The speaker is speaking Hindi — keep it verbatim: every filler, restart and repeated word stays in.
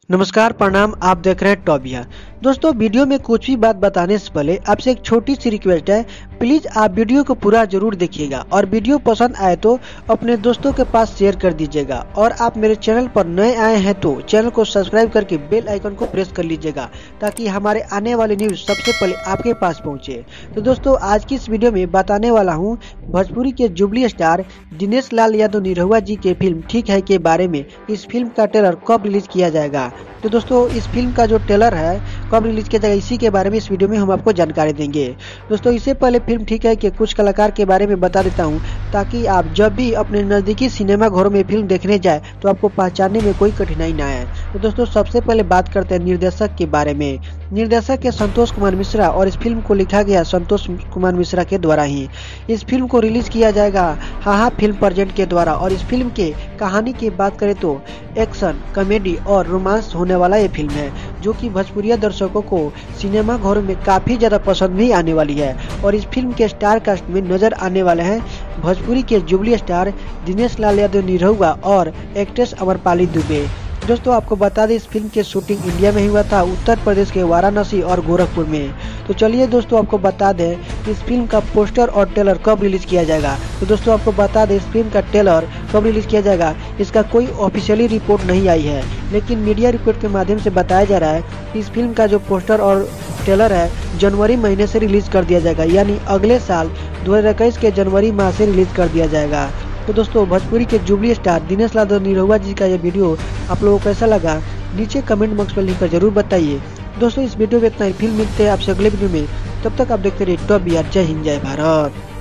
नमस्कार, प्रणाम। आप देख रहे हैं टॉप बिहार। दोस्तों, वीडियो में कुछ भी बात बताने से पहले आपसे एक छोटी सी रिक्वेस्ट है। प्लीज आप वीडियो को पूरा जरूर देखिएगा और वीडियो पसंद आए तो अपने दोस्तों के पास शेयर कर दीजिएगा। और आप मेरे चैनल पर नए आए हैं तो चैनल को सब्सक्राइब करके बेल आइकन को प्रेस कर लीजिएगा ताकि हमारे आने वाली न्यूज सबसे पहले आपके पास पहुंचे। तो दोस्तों, आज की इस वीडियो में बताने वाला हूँ भोजपुरी के जुबली स्टार दिनेश लाल यादव निरहुआ जी के फिल्म ठीक है के बारे में। इस फिल्म का ट्रेलर कब रिलीज किया जाएगा, तो दोस्तों इस फिल्म का जो ट्रेलर है कब रिलीज किया जाएगा, इसी के बारे में इस वीडियो में हम आपको जानकारी देंगे। दोस्तों, इससे पहले फिल्म ठीक है कि कुछ कलाकार के बारे में बता देता हूं ताकि आप जब भी अपने नज़दीकी सिनेमा घरों में फिल्म देखने जाए तो आपको पहचानने में कोई कठिनाई ना आए। तो दोस्तों, सबसे पहले बात करते हैं निर्देशक के बारे में। निर्देशक है संतोष कुमार मिश्रा और इस फिल्म को लिखा गया संतोष कुमार मिश्रा के द्वारा ही। इस फिल्म को रिलीज किया जाएगा हाहा फिल्म प्रेजेंट के द्वारा। और इस फिल्म के कहानी की बात करें तो एक्शन, कॉमेडी और रोमांस होने वाला ये फिल्म है जो कि भोजपुरिया दर्शकों को सिनेमा घरों में काफी ज्यादा पसंद भी आने वाली है। और इस फिल्म के स्टार कास्ट में नजर आने वाले हैं भोजपुरी के जुबली स्टार दिनेश लाल यादव निरहुआ और एक्ट्रेस अमरपाली दुबे। दोस्तों, आपको बता दें इस फिल्म की शूटिंग इंडिया में हुआ था, उत्तर प्रदेश के वाराणसी और गोरखपुर में। तो चलिए दोस्तों, आपको बता दें इस फिल्म का पोस्टर और ट्रेलर कब रिलीज किया जाएगा। तो दोस्तों, आपको बता दें इस फिल्म का ट्रेलर कब रिलीज किया जाएगा, इसका कोई ऑफिशियली रिपोर्ट नहीं आई है, लेकिन मीडिया रिपोर्ट के माध्यम से बताया जा रहा है कि इस फिल्म का जो पोस्टर और ट्रेलर है जनवरी महीने से रिलीज कर दिया जाएगा, यानी अगले साल दो हजार इक्कीस के जनवरी माह से रिलीज कर दिया जाएगा। तो दोस्तों, भोजपुरी के जुबली स्टार दिनेश लाल निरहुआ जी का ये वीडियो आप लोगों को कैसा लगा नीचे कमेंट बॉक्स में लिखकर जरूर बताइए। दोस्तों, इस वीडियो में इतना ही। फिल्म मिलते हैं आपसे अगले वीडियो में, तब तक आप देखते रहिए टॉप बिहार। जय हिंद, जय भारत।